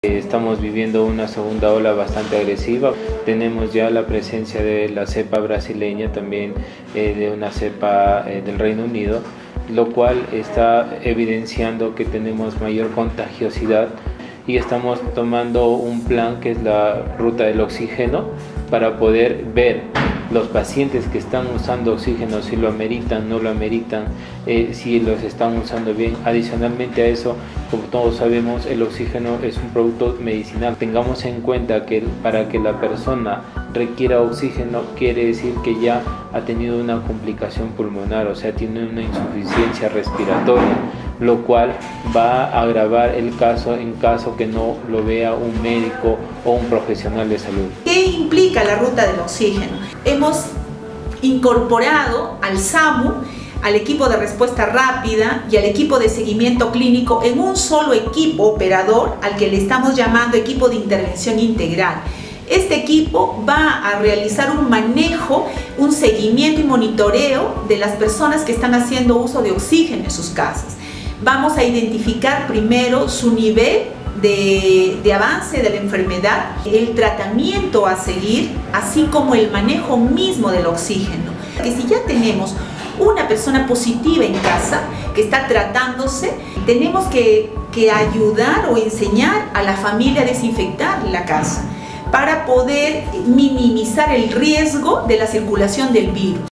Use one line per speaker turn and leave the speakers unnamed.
Estamos viviendo una segunda ola bastante agresiva. Tenemos ya la presencia de la cepa brasileña, también de una cepa del Reino Unido, lo cual está evidenciando que tenemos mayor contagiosidad y estamos tomando un plan que es la ruta del oxígeno para poder ver los pacientes que están usando oxígeno, si lo ameritan, no lo ameritan, si los están usando bien. Adicionalmente a eso, como todos sabemos, el oxígeno es un producto medicinal. Tengamos en cuenta que para que la persona requiera oxígeno quiere decir que ya ha tenido una complicación pulmonar, o sea, tiene una insuficiencia respiratoria, lo cual va a agravar el caso en caso que no lo vea un médico o un profesional de salud.
¿Qué implica la ruta del oxígeno? Hemos incorporado al SAMU, al equipo de respuesta rápida y al equipo de seguimiento clínico en un solo equipo operador al que le estamos llamando equipo de intervención integral. Este equipo va a realizar un manejo, un seguimiento y monitoreo de las personas que están haciendo uso de oxígeno en sus casas. Vamos a identificar primero su nivel de avance de la enfermedad, el tratamiento a seguir, así como el manejo mismo del oxígeno. Que si ya tenemos una persona positiva en casa que está tratándose, tenemos que ayudar o enseñar a la familia a desinfectar la casa para poder minimizar el riesgo de la circulación del virus.